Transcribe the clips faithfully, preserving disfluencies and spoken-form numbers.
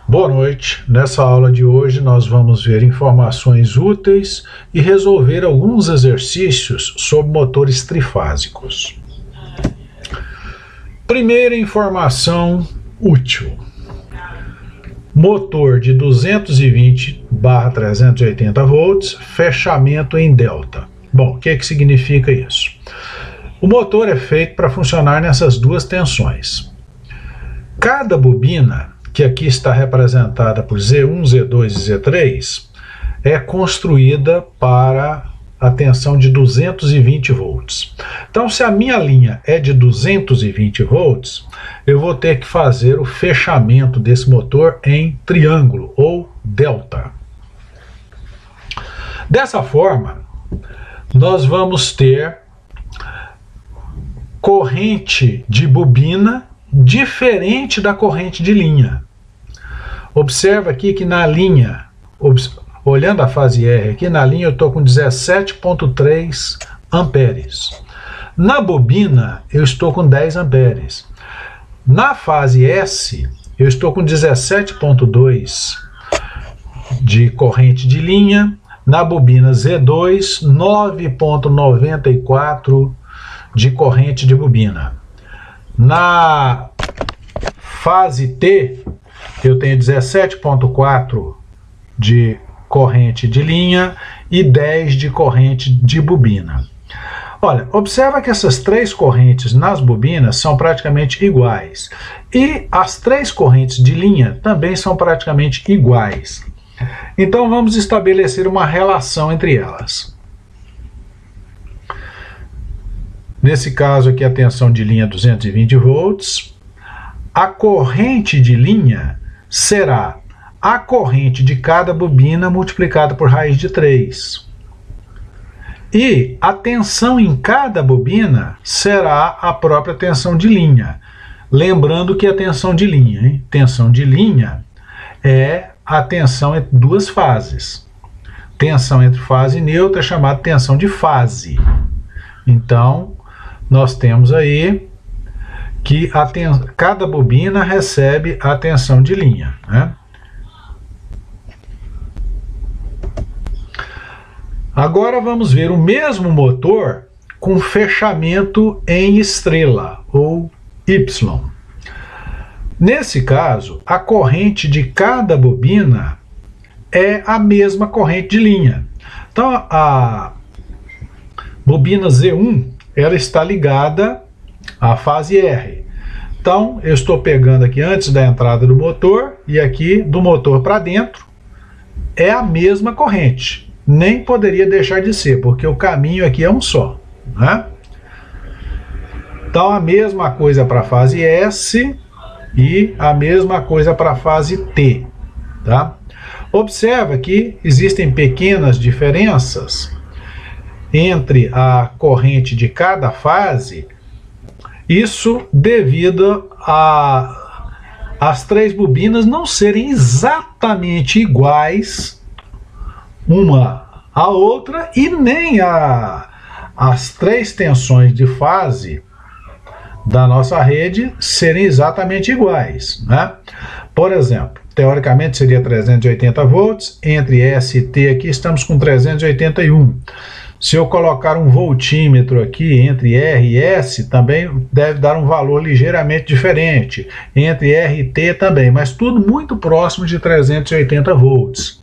Boa noite. Nessa aula de hoje nós vamos ver informações úteis e resolver alguns exercícios sobre motores trifásicos. Primeira informação útil. Motor de duzentos e vinte barra trezentos e oitenta volts, fechamento em delta. Bom, o que que significa isso? O motor é feito para funcionar nessas duas tensões. Cada bobina, que aqui está representada por Z um, Z dois e Z três, é construída para a tensão de duzentos e vinte volts. Então, se a minha linha é de duzentos e vinte volts, eu vou ter que fazer o fechamento desse motor em triângulo ou delta. Dessa forma, nós vamos ter corrente de bobina diferente da corrente de linha. Observa aqui que na linha, olhando a fase R aqui, na linha eu estou com dezessete vírgula três amperes. Na bobina eu estou com dez amperes. Na fase S eu estou com dezessete vírgula dois de corrente de linha. Na bobina Z dois, nove vírgula noventa e quatro de corrente de bobina. Na fase T eu tenho dezessete vírgula quatro de corrente de linha e dez de corrente de bobina. Olha, observa que essas três correntes nas bobinas são praticamente iguais. E as três correntes de linha também são praticamente iguais. Então vamos estabelecer uma relação entre elas. Nesse caso aqui a tensão de linha é duzentos e vinte volts. A corrente de linha será a corrente de cada bobina multiplicada por raiz de três. E a tensão em cada bobina será a própria tensão de linha. Lembrando que a tensão de linha, hein? Tensão de linha é a tensão entre duas fases. Tensão entre fase neutra é chamada tensão de fase. Então, nós temos aí que a ten... cada bobina recebe a tensão de linha, né? Agora vamos ver o mesmo motor com fechamento em estrela, ou Y. Nesse caso, a corrente de cada bobina é a mesma corrente de linha. Então, a bobina Z um, ela está ligada à fase R. Então, eu estou pegando aqui antes da entrada do motor, e aqui do motor para dentro é a mesma corrente. Nem poderia deixar de ser, porque o caminho aqui é um só, né? Então, a mesma coisa para a fase S e a mesma coisa para a fase T, tá? Observa que existem pequenas diferenças entre a corrente de cada fase, isso devido a as três bobinas não serem exatamente iguais uma à outra e nem a, as três tensões de fase da nossa rede serem exatamente iguais, né? Por exemplo, teoricamente seria trezentos e oitenta volts, entre S e T aqui estamos com trezentos e oitenta e um. Se eu colocar um voltímetro aqui entre R e S, também deve dar um valor ligeiramente diferente. Entre R e T também, mas tudo muito próximo de trezentos e oitenta volts.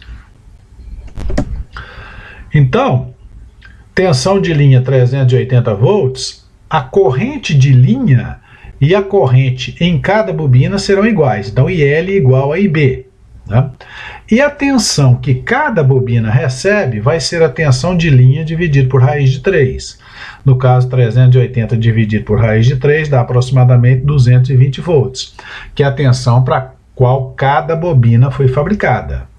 Então, tensão de linha trezentos e oitenta volts, a corrente de linha e a corrente em cada bobina serão iguais. Então, I L igual a I B. Né? E a tensão que cada bobina recebe vai ser a tensão de linha dividido por raiz de três. No caso, trezentos e oitenta dividido por raiz de três dá aproximadamente duzentos e vinte volts, que é a tensão para a qual cada bobina foi fabricada.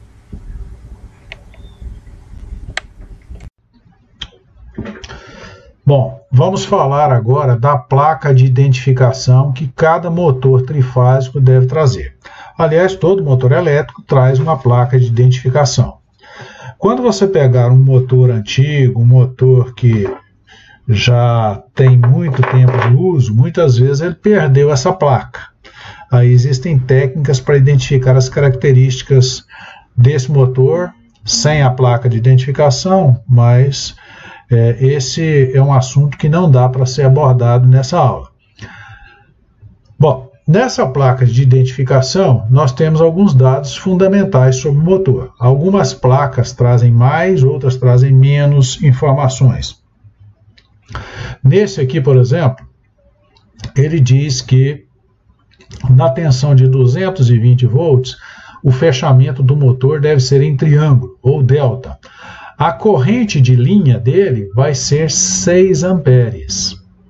Bom, vamos falar agora da placa de identificação que cada motor trifásico deve trazer. Aliás, todo motor elétrico traz uma placa de identificação. Quando você pegar um motor antigo, um motor que já tem muito tempo de uso, muitas vezes ele perdeu essa placa. Aí existem técnicas para identificar as características desse motor sem a placa de identificação, mas é, esse é um assunto que não dá para ser abordado nessa aula. Bom, nessa placa de identificação, nós temos alguns dados fundamentais sobre o motor. Algumas placas trazem mais, outras trazem menos informações. Nesse aqui, por exemplo, ele diz que na tensão de duzentos e vinte volts, o fechamento do motor deve ser em triângulo, ou delta. A corrente de linha dele vai ser seis amperes.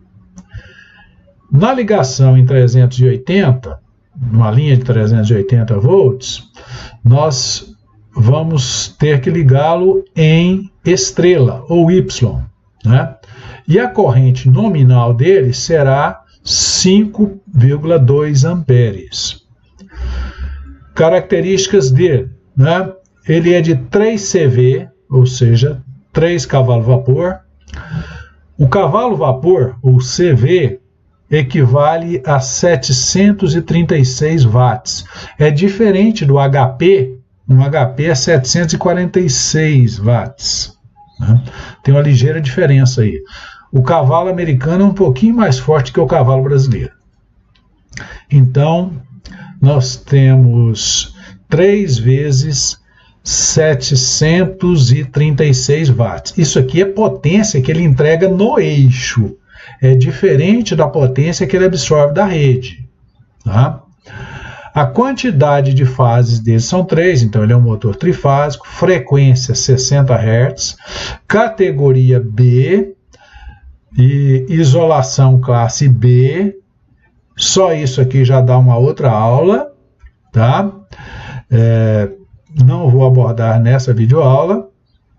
Na ligação em trezentos e oitenta, numa linha de trezentos e oitenta volts, nós vamos ter que ligá-lo em estrela, ou Y, né? E a corrente nominal dele será cinco vírgula dois amperes. Características dele, né? Ele é de três C V, ou seja, três cavalos vapor. O cavalo vapor, ou C V, equivale a setecentos e trinta e seis watts. É diferente do H P, um H P é setecentos e quarenta e seis watts. Né? Tem uma ligeira diferença aí. O cavalo americano é um pouquinho mais forte que o cavalo brasileiro. Então, nós temos três vezes setecentos e trinta e seis watts. Isso aqui é potência que ele entrega no eixo. É diferente da potência que ele absorve da rede. Tá? A quantidade de fases dele são três, então ele é um motor trifásico, frequência sessenta hertz, categoria B e isolação classe B. Só isso aqui já dá uma outra aula, tá? É, não vou abordar nessa videoaula.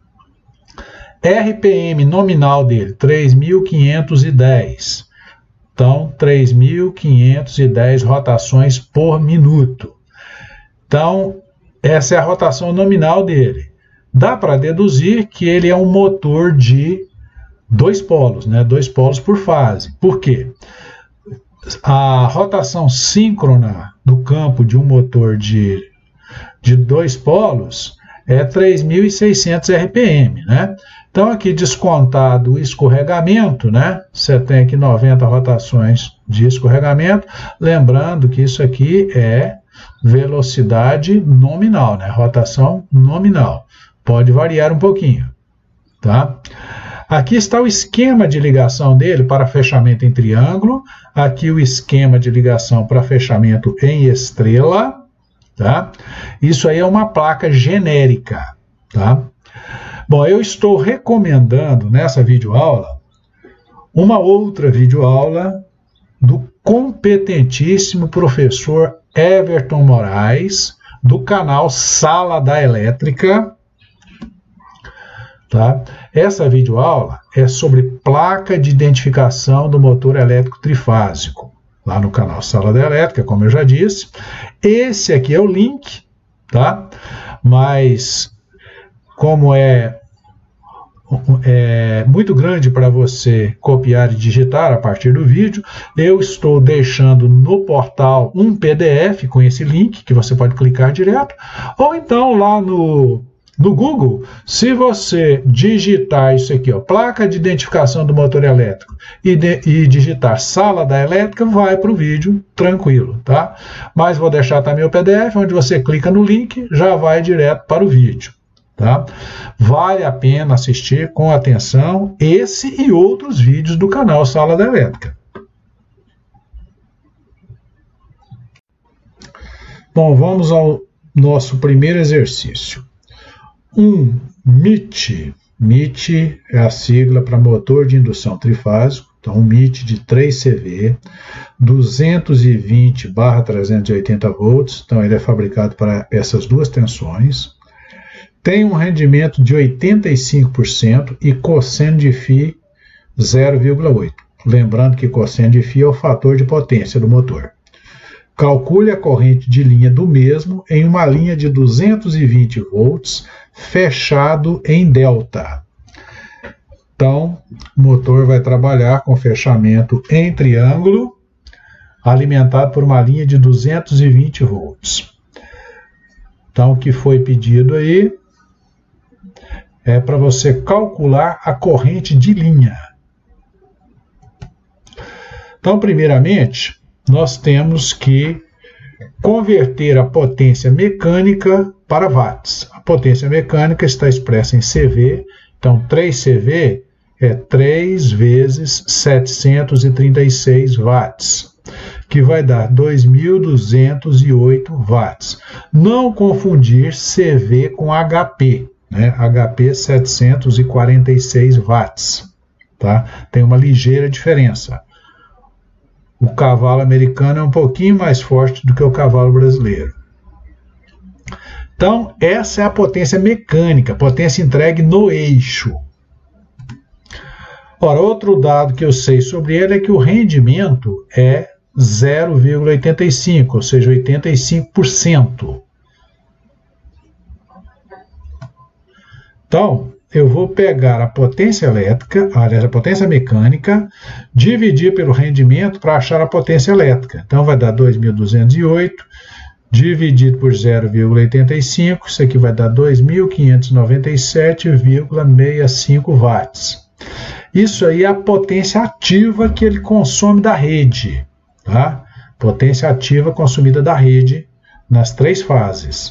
R P M nominal dele, três mil quinhentos e dez. Então, três mil quinhentos e dez rotações por minuto. Então, essa é a rotação nominal dele. Dá para deduzir que ele é um motor de dois polos, né? Dois polos por fase. Por quê? A rotação síncrona do campo de um motor de, de dois polos é três mil e seiscentos R P M, né? Então, aqui descontado o escorregamento, né? Você tem aqui noventa rotações de escorregamento. Lembrando que isso aqui é velocidade nominal, né? Rotação nominal. Pode variar um pouquinho, tá? Aqui está o esquema de ligação dele para fechamento em triângulo. Aqui o esquema de ligação para fechamento em estrela, tá? Isso aí é uma placa genérica, tá? Bom, eu estou recomendando nessa videoaula uma outra videoaula do competentíssimo professor Everton Moraes, do canal Sala da Elétrica. Tá? Essa videoaula é sobre placa de identificação do motor elétrico trifásico, lá no canal Sala da Elétrica, como eu já disse. Esse aqui é o link, tá? Mas como é, é muito grande para você copiar e digitar a partir do vídeo, eu estou deixando no portal um P D F com esse link, que você pode clicar direto, ou então lá no, no Google, se você digitar isso aqui, ó, placa de identificação do motor elétrico, e, de, e digitar Sala da Elétrica, vai para o vídeo tranquilo, tá? Mas vou deixar também o P D F, onde você clica no link, já vai direto para o vídeo. Tá? Vale a pena assistir com atenção esse e outros vídeos do canal Sala da Elétrica. Bom, vamos ao nosso primeiro exercício. Um M I T. M I T é a sigla para motor de indução trifásico. Então, um M I T de três C V, duzentos e vinte barra trezentos e oitenta volts. Então, ele é fabricado para essas duas tensões. Tem um rendimento de oitenta e cinco por cento e cosseno de Φ zero vírgula oito. Lembrando que cosseno de Φ é o fator de potência do motor. Calcule a corrente de linha do mesmo em uma linha de duzentos e vinte volts, fechado em delta. Então, o motor vai trabalhar com fechamento em triângulo. alimentado por uma linha de duzentos e vinte volts. Então, o que foi pedido aí é para você calcular a corrente de linha. Então, primeiramente, nós temos que converter a potência mecânica para watts. A potência mecânica está expressa em C V, então três C V é três vezes setecentos e trinta e seis watts, que vai dar dois mil duzentos e oito watts. Não confundir C V com H P, né? H P setecentos e quarenta e seis watts, tá? Tem uma ligeira diferença. O cavalo americano é um pouquinho mais forte do que o cavalo brasileiro. Então, essa é a potência mecânica, potência entregue no eixo. Ora, outro dado que eu sei sobre ele é que o rendimento é zero vírgula oitenta e cinco, ou seja, oitenta e cinco por cento. Então, eu vou pegar a potência elétrica, aliás, a potência mecânica, dividir pelo rendimento para achar a potência elétrica. Então, vai dar dois mil duzentos e oito, dividido por zero vírgula oitenta e cinco, isso aqui vai dar dois mil quinhentos e noventa e sete vírgula sessenta e cinco watts. Isso aí é a potência ativa que ele consome da rede, tá? Potência ativa consumida da rede nas três fases.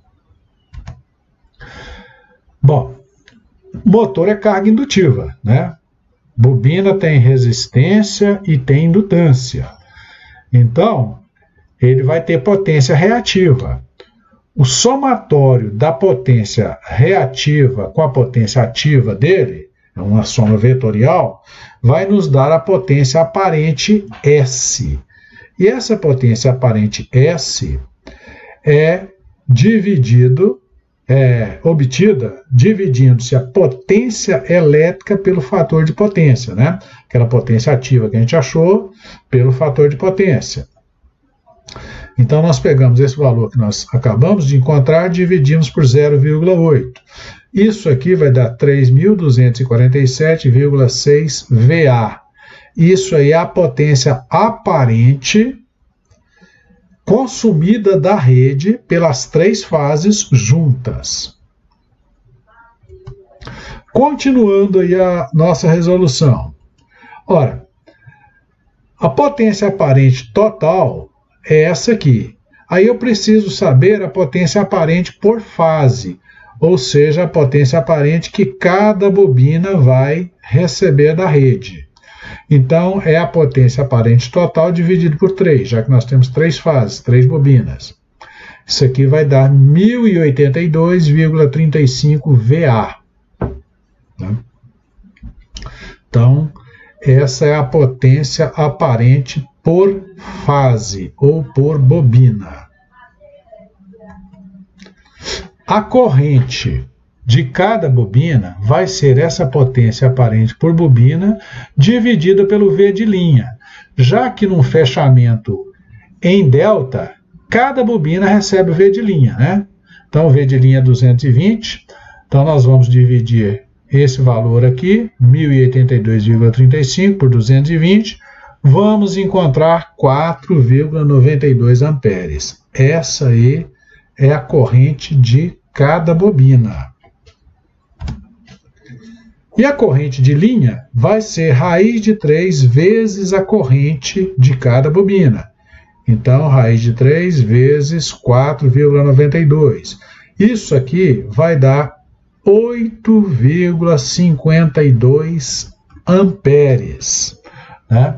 Bom, motor é carga indutiva, né? Bobina tem resistência e tem indutância. Então, ele vai ter potência reativa. O somatório da potência reativa com a potência ativa dele, é uma soma vetorial, vai nos dar a potência aparente S. E essa potência aparente S é dividido É, obtida dividindo-se a potência elétrica pelo fator de potência, né? Aquela potência ativa que a gente achou pelo fator de potência. Então, nós pegamos esse valor que nós acabamos de encontrar, dividimos por zero vírgula oito. Isso aqui vai dar três mil duzentos e quarenta e sete vírgula seis VA. Isso aí é a potência aparente consumida da rede pelas três fases juntas. Continuando aí a nossa resolução. Ora, a potência aparente total é essa aqui. Aí eu preciso saber a potência aparente por fase, ou seja, a potência aparente que cada bobina vai receber da rede. Então, é a potência aparente total dividido por três, já que nós temos três fases, três bobinas. Isso aqui vai dar mil e oitenta e dois vírgula trinta e cinco VA. Né? Então, essa é a potência aparente por fase ou por bobina. A corrente de cada bobina vai ser essa potência aparente por bobina dividida pelo V de linha, já que num fechamento em delta, cada bobina recebe o V de linha, né? Então, o V de linha é duzentos e vinte, então nós vamos dividir esse valor aqui, mil e oitenta e dois vírgula trinta e cinco por duzentos e vinte, vamos encontrar quatro vírgula noventa e dois amperes. Essa aí é a corrente de cada bobina. E a corrente de linha vai ser raiz de três vezes a corrente de cada bobina. Então, raiz de três vezes quatro vírgula noventa e dois. Isso aqui vai dar oito vírgula cinquenta e dois amperes. Né?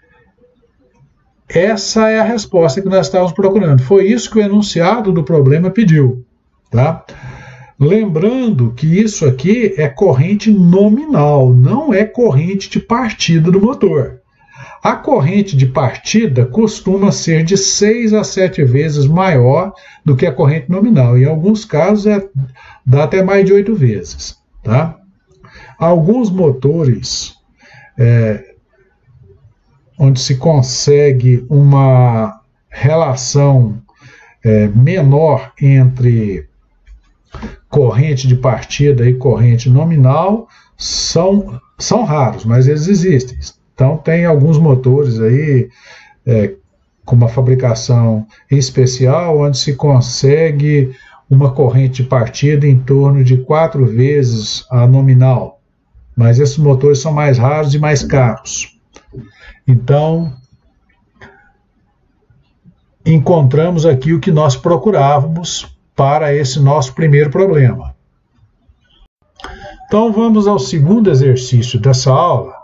Essa é a resposta que nós estávamos procurando. Foi isso que o enunciado do problema pediu. Tá? Lembrando que isso aqui é corrente nominal, não é corrente de partida do motor. A corrente de partida costuma ser de seis a sete vezes maior do que a corrente nominal. Em alguns casos, é, dá até mais de oito vezes. Tá? Alguns motores, é, onde se consegue uma relação é, menor entre corrente de partida e corrente nominal, são, são raros, mas eles existem. Então, tem alguns motores aí, é, com uma fabricação especial, onde se consegue uma corrente de partida em torno de quatro vezes a nominal. Mas esses motores são mais raros e mais caros. Então, encontramos aqui o que nós procurávamos para esse nosso primeiro problema. Então, vamos ao segundo exercício dessa aula.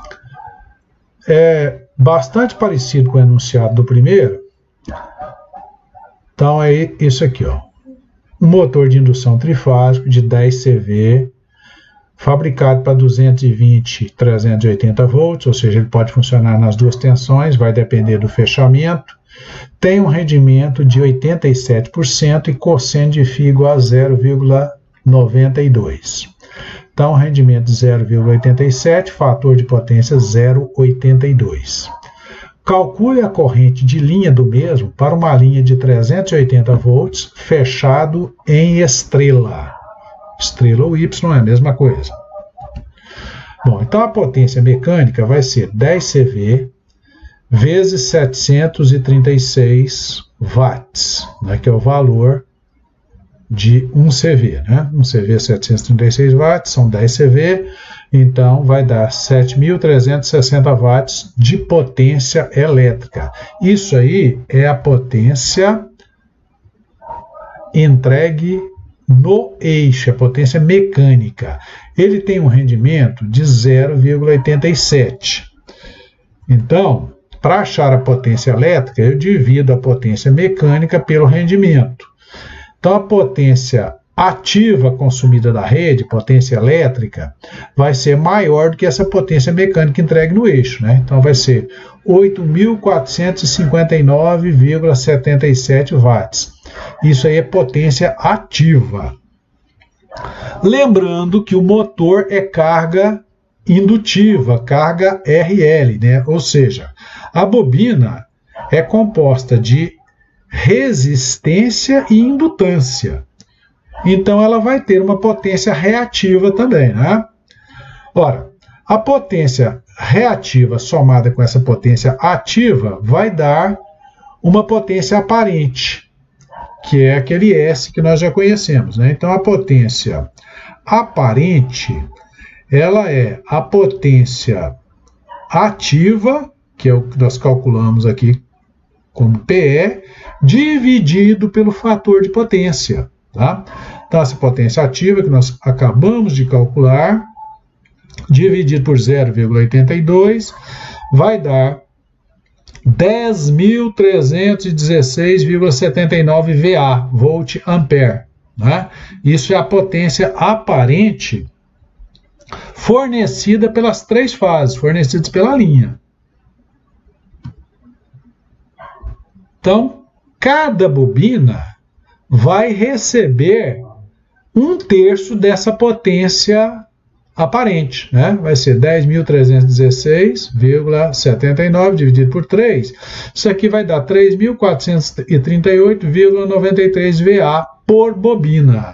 É bastante parecido com o enunciado do primeiro. Então, é isso aqui, ó. Um motor de indução trifásico de dez C-V, fabricado para duzentos e vinte, trezentos e oitenta volts, ou seja, ele pode funcionar nas duas tensões, vai depender do fechamento. Tem um rendimento de oitenta e sete por cento e cosseno de φ igual a zero vírgula noventa e dois. Então, rendimento zero vírgula oitenta e sete, fator de potência zero vírgula oitenta e dois. Calcule a corrente de linha do mesmo para uma linha de trezentos e oitenta volts fechado em estrela. Estrela ou Y é a mesma coisa. Bom, então a potência mecânica vai ser dez C-V vezes setecentos e trinta e seis watts, né, que é o valor de um C-V. Né? um C-V é setecentos e trinta e seis watts, são dez C-V, então vai dar sete mil trezentos e sessenta watts de potência elétrica. Isso aí é a potência entregue no eixo, a potência mecânica. Ele tem um rendimento de zero vírgula oitenta e sete. Então, para achar a potência elétrica, eu divido a potência mecânica pelo rendimento. Então, a potência ativa consumida da rede, potência elétrica, vai ser maior do que essa potência mecânica entregue no eixo, né? Então, vai ser oito mil quatrocentos e cinquenta e nove vírgula setenta e sete watts. Isso aí é potência ativa. Lembrando que o motor é carga indutiva, carga R L, né? Ou seja, a bobina é composta de resistência e indutância. Então, ela vai ter uma potência reativa também, né? Ora, a potência reativa somada com essa potência ativa vai dar uma potência aparente, que é aquele S que nós já conhecemos, né? Então, a potência aparente, ela é a potência ativa, que é o que nós calculamos aqui como P E, dividido pelo fator de potência. Tá? Então, essa potência ativa que nós acabamos de calcular, dividido por zero vírgula oitenta e dois, vai dar dez mil trezentos e dezesseis vírgula setenta e nove V A, volt ampere. Né? Isso é a potência aparente fornecida pelas três fases, fornecidas pela linha. Então, cada bobina vai receber um terço dessa potência aparente, né? Vai ser dez mil trezentos e dezesseis vírgula setenta e nove dividido por três. Isso aqui vai dar três mil quatrocentos e trinta e oito vírgula noventa e três V A por bobina.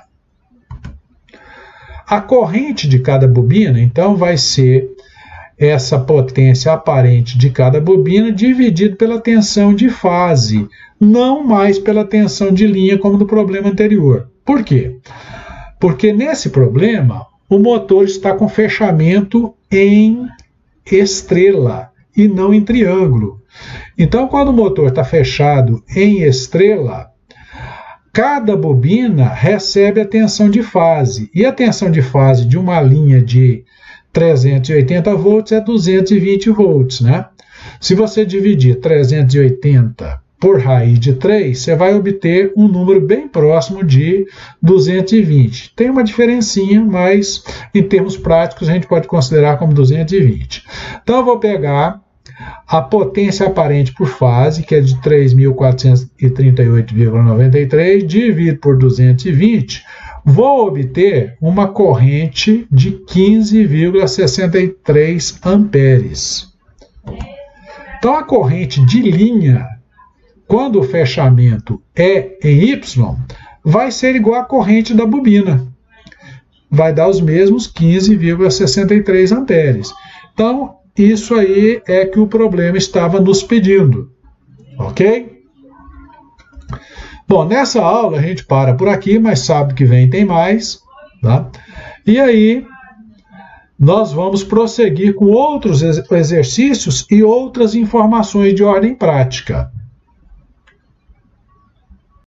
A corrente de cada bobina, então, vai ser essa potência aparente de cada bobina dividido pela tensão de fase, não mais pela tensão de linha como no problema anterior. Por quê? Porque nesse problema o motor está com fechamento em estrela e não em triângulo. Então, quando o motor está fechado em estrela, cada bobina recebe a tensão de fase. E a tensão de fase de uma linha de trezentos e oitenta volts é duzentos e vinte volts, né? Se você dividir trezentos e oitenta por raiz de três, você vai obter um número bem próximo de duzentos e vinte. Tem uma diferencinha, mas em termos práticos a gente pode considerar como duzentos e vinte. Então eu vou pegar a potência aparente por fase, que é de três mil quatrocentos e trinta e oito vírgula noventa e três, dividido por duzentos e vinte, vou obter uma corrente de quinze vírgula sessenta e três amperes. Então a corrente de linha, quando o fechamento é em Y, vai ser igual à corrente da bobina. Vai dar os mesmos quinze vírgula sessenta e três amperes. Então, isso aí é que o problema estava nos pedindo. Ok? Bom, nessa aula a gente para por aqui, mas sábado que vem tem mais, tá? E aí nós vamos prosseguir com outros exercícios e outras informações de ordem prática.